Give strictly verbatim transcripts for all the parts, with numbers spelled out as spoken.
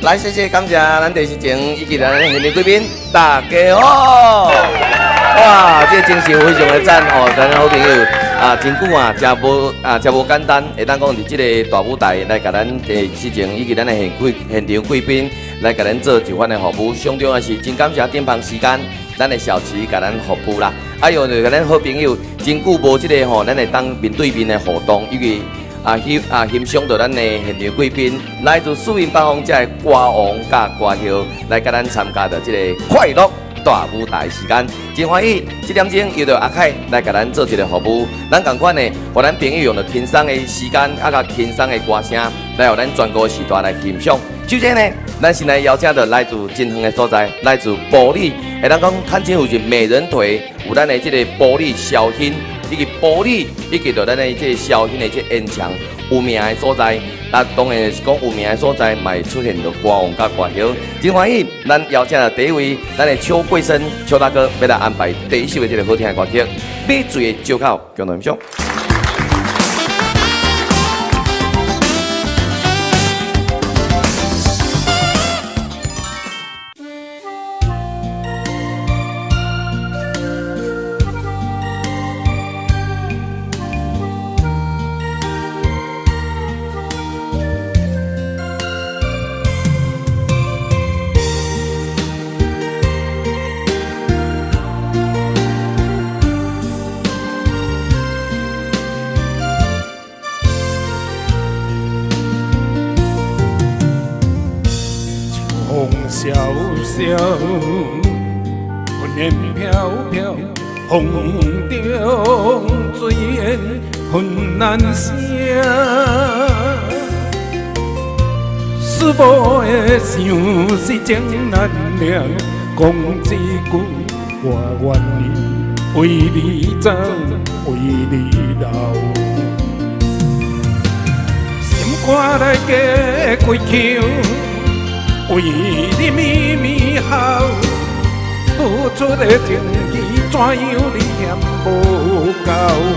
来，谢谢感谢咱电视前以及咱现场贵宾，大家好。哇，这真是非常的赞哦，咱好朋友啊，真久啊，真无啊，真无简单，会当讲伫这个大舞台来甲咱电视前以及咱的现贵现场贵宾来甲咱做一番的服务，上重要是真感谢点旁时间，咱的小齐甲咱服务啦。还有就甲咱好朋友真久无这个吼，咱会当面对面的互动，以及。啊，欣啊欣赏到咱的现场贵宾，来自四面八方这歌王甲歌后来甲咱参加的这个快乐大舞台时间，真欢喜。这点钟又到阿凯来甲咱做一个服务，咱同款的，互咱朋友用着轻松的时间，啊甲轻松的歌声，来互咱全国时段来欣赏。首先呢，咱先来邀请到来自真远的所在，来自埔里，会当讲看清附近美人腿有咱的这个埔里小欣。以及埔里，以及到咱的这小型的这烟墙有名的所在，那当然是讲有名的所在，嘛出现到歌王甲歌后，真欢喜。咱邀请了第一位，咱的邱贵生邱大哥，要来安排第一首的这个好听的歌曲《买醉的借口》，共同欣赏。 萧萧，云烟飘飘，风中醉烟恨难舍。思无的想是情难了，讲一句我愿意为你走，为你留。心肝内加几口。为你咪咪哭，付出的情义怎样你嫌无够？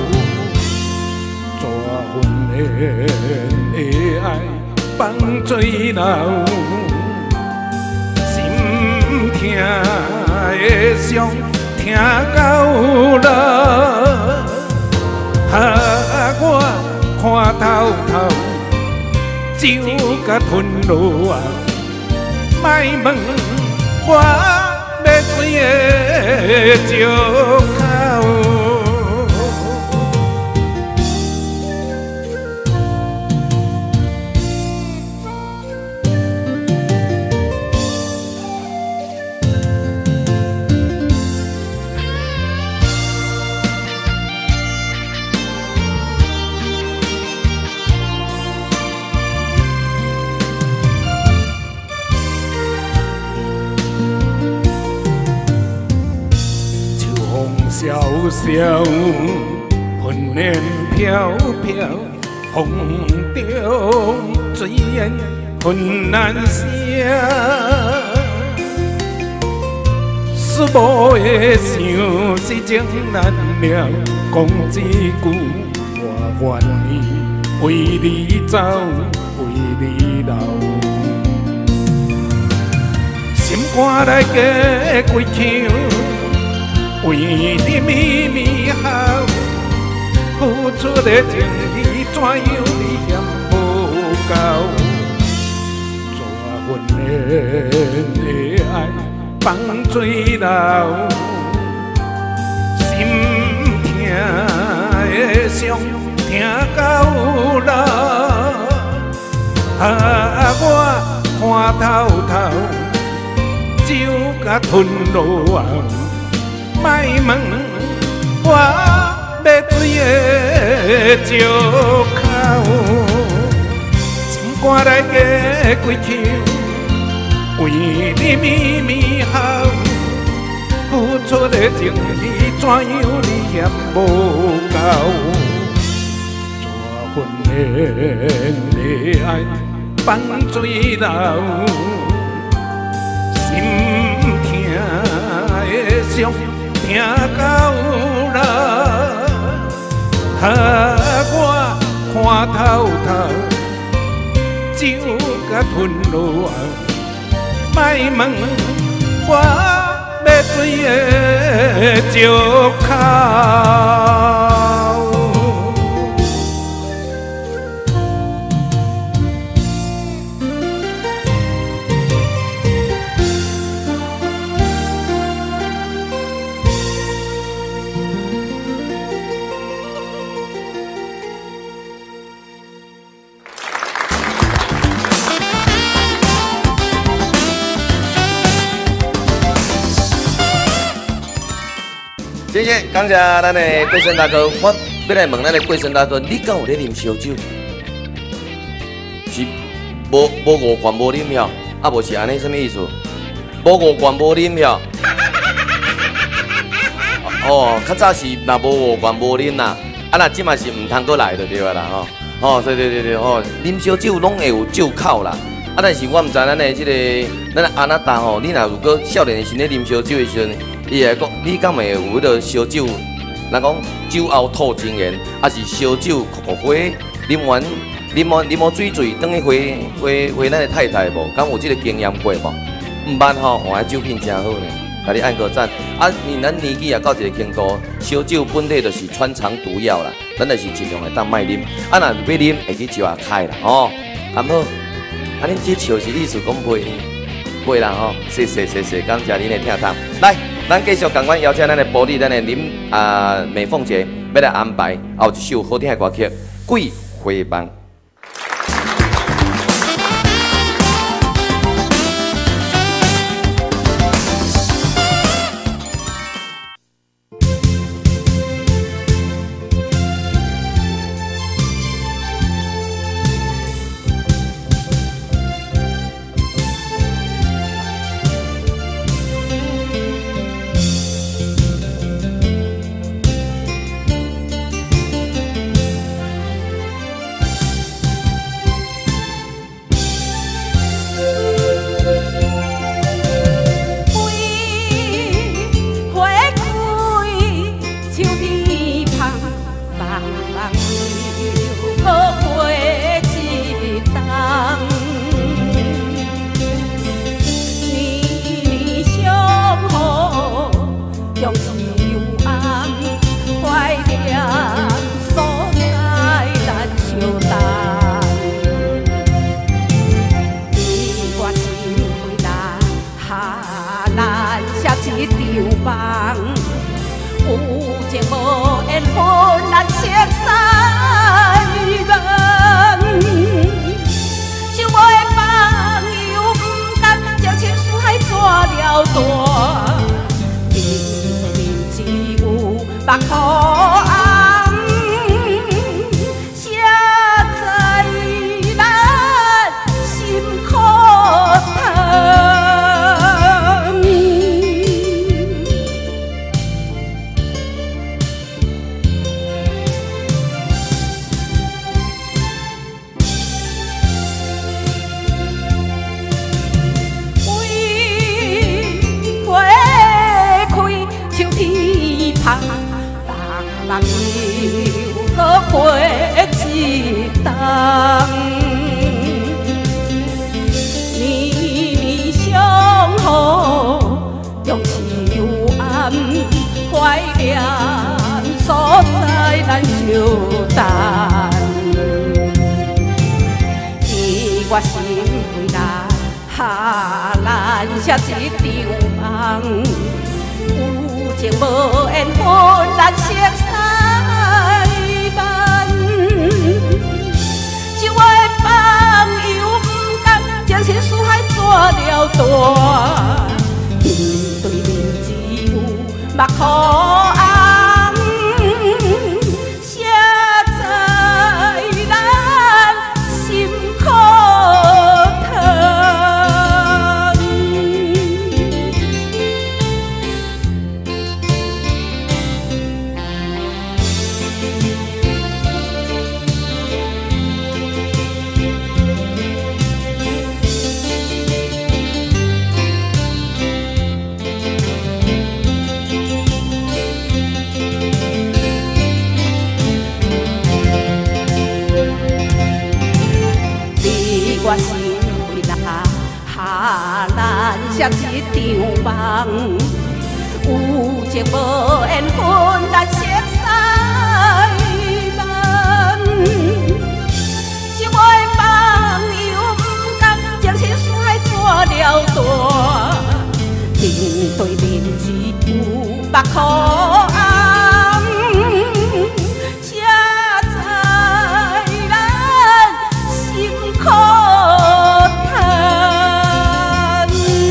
怎份的爱放水流，心痛的伤痛到老。啊，我看透透，酒甲吞落啊！莫问我要醉的借口。萧萧，云烟飘飘，风中醉烟恨难舍。思无的想是情难了，讲一句我愿意为你走，为你留。心肝内加几口。为你咪咪哭，付出的情义怎样你嫌无够？怎份的爱放水流，心痛的伤痛到老。啊，我看透透，酒甲吞落喉。莫问我要醉的借口，心肝内加几口，为你咪咪哭，付出的情义怎样你嫌无够？怎份的爱放水流，心痛的伤。痛到老，啊！我看透透，酒甲吞落喉， 莫问我要水的石口。 谢谢，感谢咱的贵生大哥。我要来问咱的贵生大哥，你敢有咧啉烧酒？是无无五罐无啉了，啊无是安尼什么意思？无五罐无啉了。哦，较早是若无五罐无啉啦，啊那即嘛是唔通过来就对啦吼。哦，对对对对，哦，啉烧酒拢会有酒口啦。啊，但是我唔知咱的即、这个咱的阿那达吼，你若如果少年时咧啉烧酒的时阵。伊会讲，你敢会有迄个烧酒？人讲酒后吐真言，还是烧酒苦苦花？啉完啉完啉完水醉，等去回回回咱的太太无？敢有即个经验过无？毋捌吼，换个酒品真好呢，甲你按个赞。啊，你咱年纪也到一个程度，烧酒本体就是穿肠毒药啦，咱就是尽量会当卖啉。啊，若要啉，会去酒下开啦，吼，安好。啊，恁这笑是意思讲袂袂啦吼，谢谢谢谢，感谢恁的听谈。来。咱继续赶快邀请咱的保利，咱的林啊美凤姐，要来安排后一首好听的歌曲《桂花梦》。 写一场梦，有情无缘分来熟悉咱。一位梦又不甘，情深海做了大，面对面只有目眶红，才知咱心苦叹。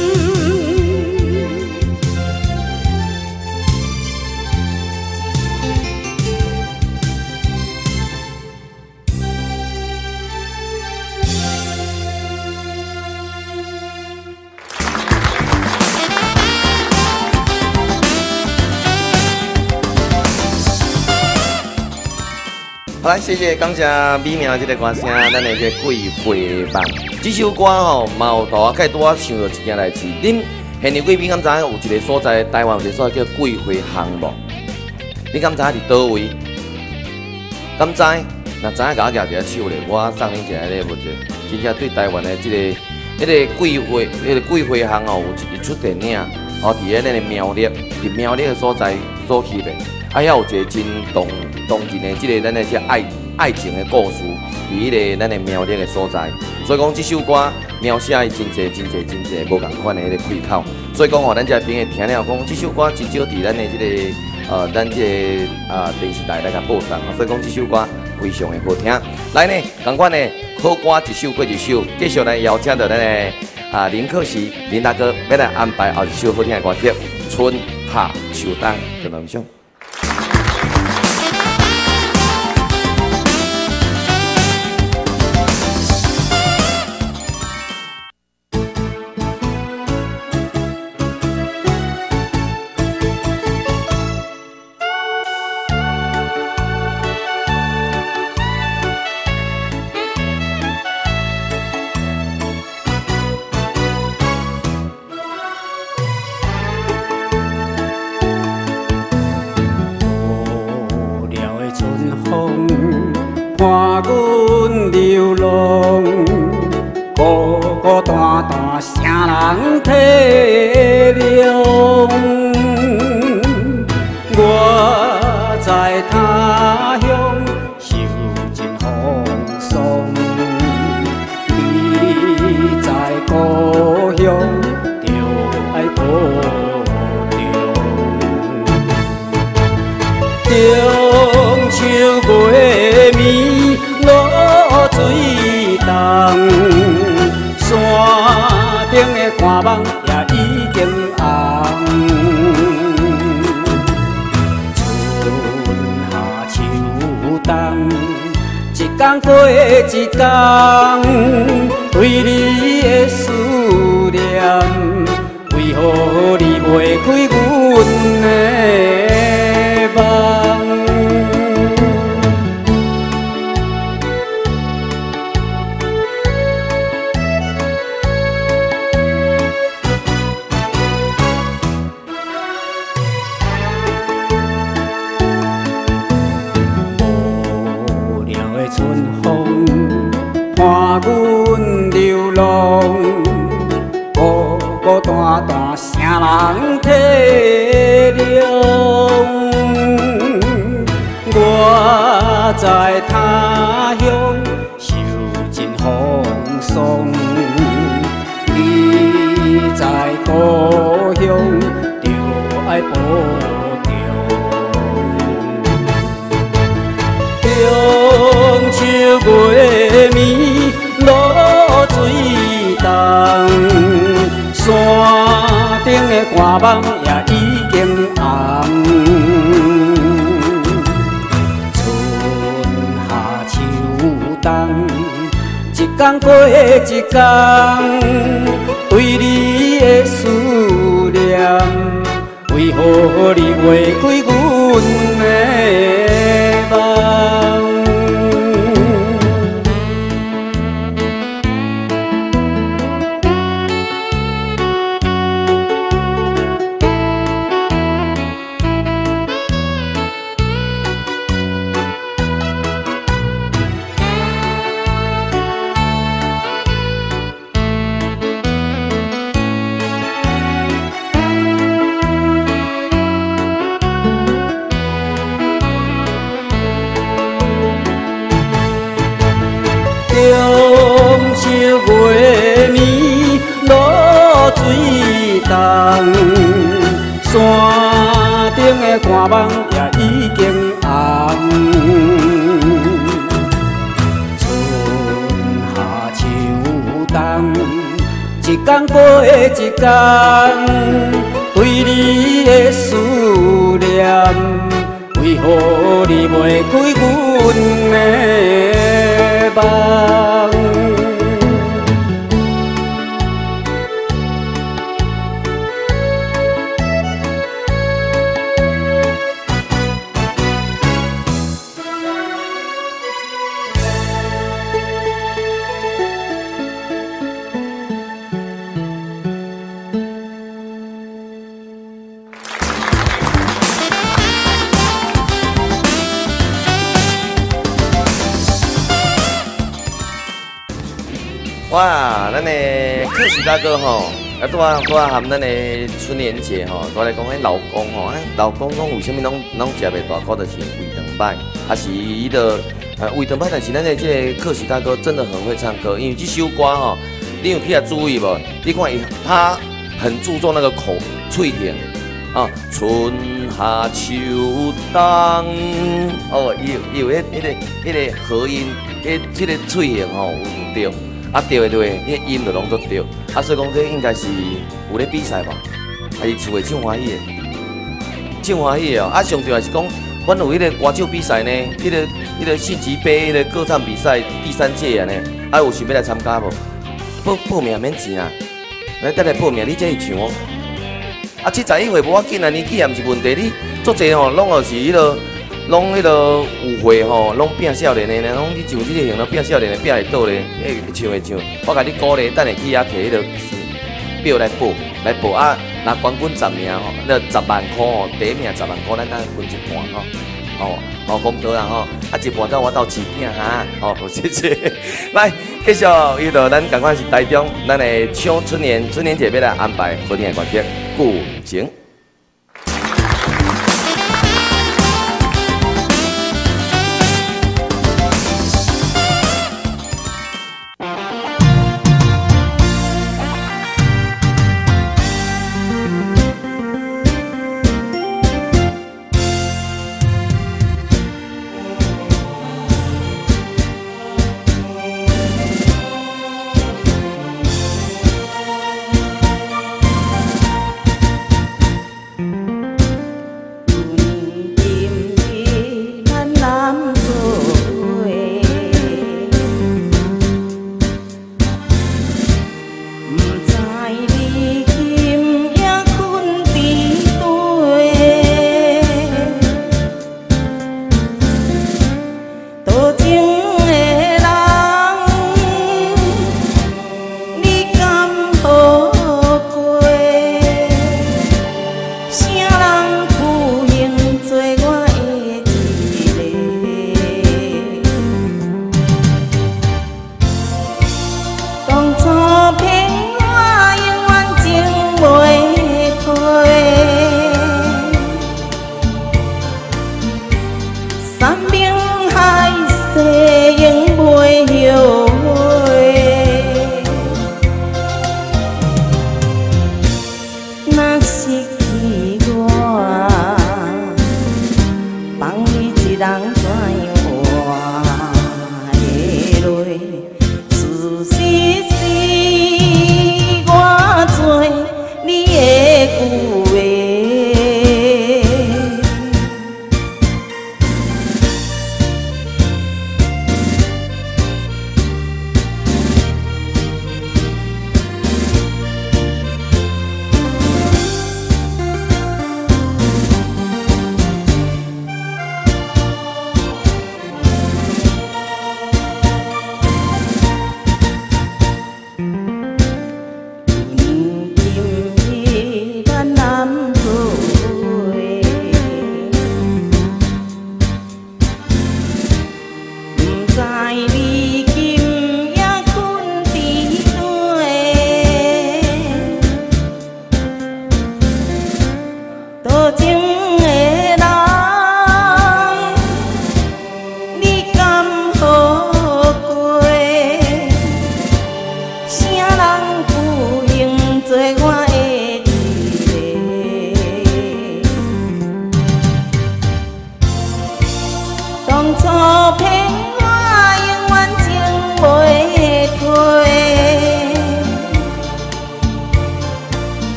好来，谢谢，感谢美妙的这个歌声，咱的这个桂花梦。这首歌吼，嘛有大概拄啊想到一件代志。恁现场贵宾敢知影有一个所在，台湾有一个所在叫桂花巷无？你敢知影伫倒位？敢知？若知影，甲我举一个手咧，我送恁一个咧，无者，真正对台湾的这个迄、那个桂花，迄、那个桂花巷哦，有一出电影，哦，伫咧咱的苗栗，伫苗栗的所在所翕的。啊，遐有一个真动动人的，即、这个咱的这爱爱情的故事，伫迄个咱的苗栗的所在。所以讲，这首歌描写伊真侪、真侪、真侪无共款的迄个开口。所以讲吼，咱这朋友听了讲，这首歌真少伫咱的即、这个呃，咱这个呃电视台来甲播送。所以讲，这首歌非常的好听。来呢，共款呢，好歌一首过一首，继续来邀请到咱的啊林克时林大哥，要来安排后一首好听的歌曲《春夏秋冬》，就那么上。 看阮流浪，孤孤单单，啥人体谅？我在他乡受尽风霜，你在故乡就爱保重。中秋月暝露水重，山顶的看梦也已经红。春夏秋冬，一天过一天，对你的思念，为何你袂开阮的梦？看阮流浪，孤孤单单，啥人体谅？我在他乡受尽风霜，你在故乡就爱保重。中秋月暝露水重，山顶的看梦也已经红。春夏秋冬，一天过一天，对你的思念，为何你袂开阮的梦？ 水重，山顶的看望也已经红。春夏秋冬，一天过一天，对你的思念，为何你袂开阮的梦？ 哇，咱的克许大哥吼，啊，拄啊拄啊含咱的春联节吼，拄来讲迄老公吼，老公讲为什么拢拢食袂大口，就是胃肠歹，啊是伊的呃胃肠歹，但是咱的这个克许大哥真的很会唱歌，因为这首歌吼，你有去啊注意无？你看伊他很注重那个口喙型啊，春夏秋冬哦，伊有伊有迄迄个迄个和音，迄这个喙型吼有对。啊对的对的，迄音就拢做对，啊所以讲这应该是有咧比赛吧，啊伊厝诶唱欢喜诶，唱欢喜哦，啊上重要是讲，阮有迄个歌手比赛呢，迄个迄个县级杯迄个歌唱比赛第三届啊呢，啊有想要来参加无？报报名免钱啊，来等来报名，你才会唱哦。啊七十一岁无要紧啊，年纪也毋是问题，你做侪吼，拢就是迄个。拢迄个有岁吼，拢变少年的呢，拢你像这个型，拢变少年的，变会倒咧，会唱会唱。我甲你鼓励，等下去遐摕迄个表来报，来报啊！若冠军十名吼，那十万块吼，第一名十万块，咱等分一半吼。哦哦，功德啦吼，啊一半才我斗饲囝哈。哦，谢谢。来，继续遇到咱赶快是台中，咱的唱春联，春联节要来安排好听的歌曲，古情。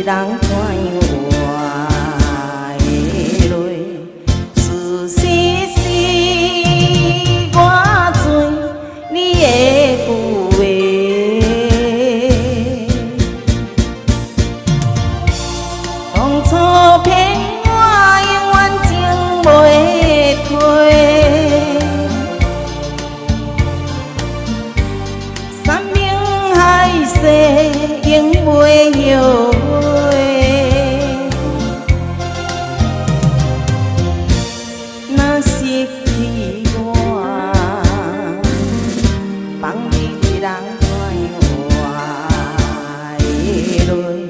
人看我的泪，思思思我醉你的句话。当初骗我永远情袂退，山盟海誓永袂后悔。若失去我，放你人看我的泪。